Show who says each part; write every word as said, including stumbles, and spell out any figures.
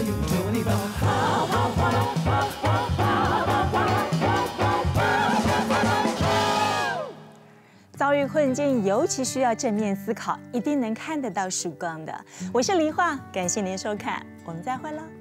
Speaker 1: 遭遇困境，尤其需要正面思考，一定能看得到曙光的。我是黎桦，感谢您收看，我们再会了。